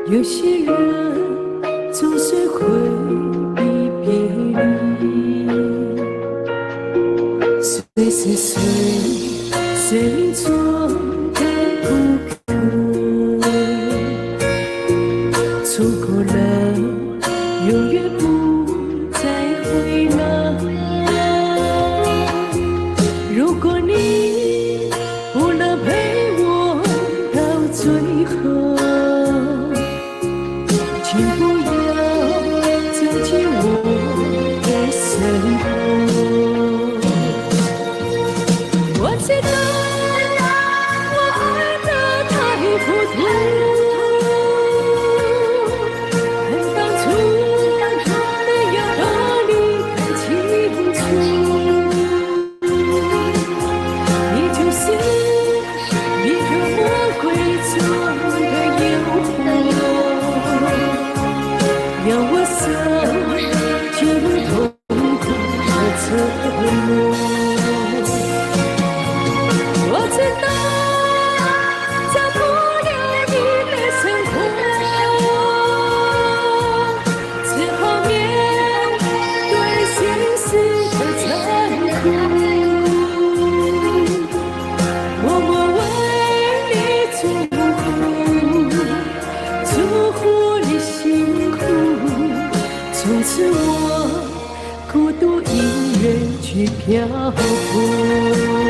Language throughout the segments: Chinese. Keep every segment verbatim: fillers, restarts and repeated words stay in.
有些人总是回避别离，随时随生命中的顾客，错过了，永远不再回来。如果你不能陪我到最后，请不要走进我的身后。我知道我爱得太糊涂，恨当初没有把你看清楚。你就是一个魔鬼中的诱惑，要我受尽痛苦和折磨。我知道找不了你的生活，只好面对现实的残酷，默默为你祝福，祝福你辛苦。从此我孤独一人去漂泊。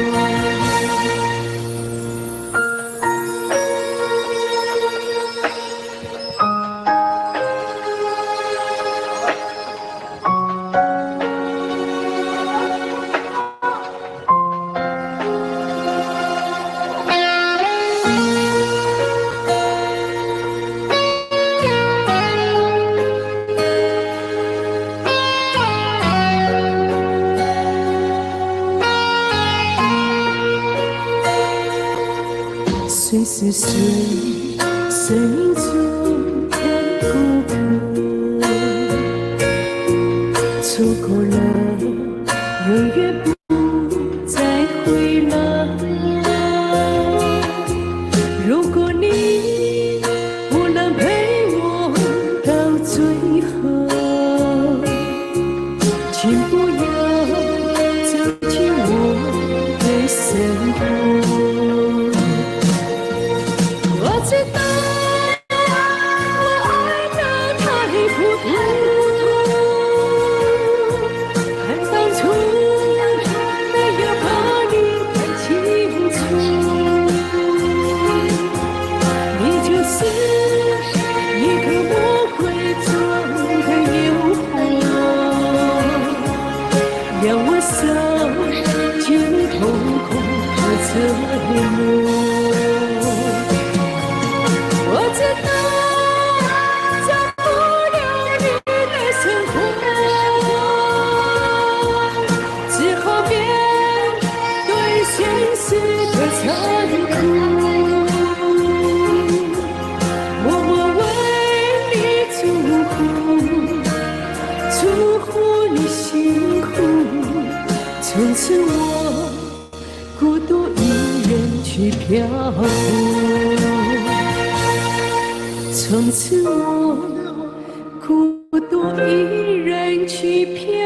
随时随生命中的顾客，错过了，永远不再回来。如果你不能陪我到最后，请不要走进我的身后。我知道我爱得太糊涂，恨当初没有把你看清楚。你就是一个魔鬼中的诱惑，要我受尽痛苦和折磨。我知道找不了你的生活，只好面对现实的残酷，默默为你祝福，祝福你辛苦。从此我孤独一人去漂泊。从此我孤独一人去漂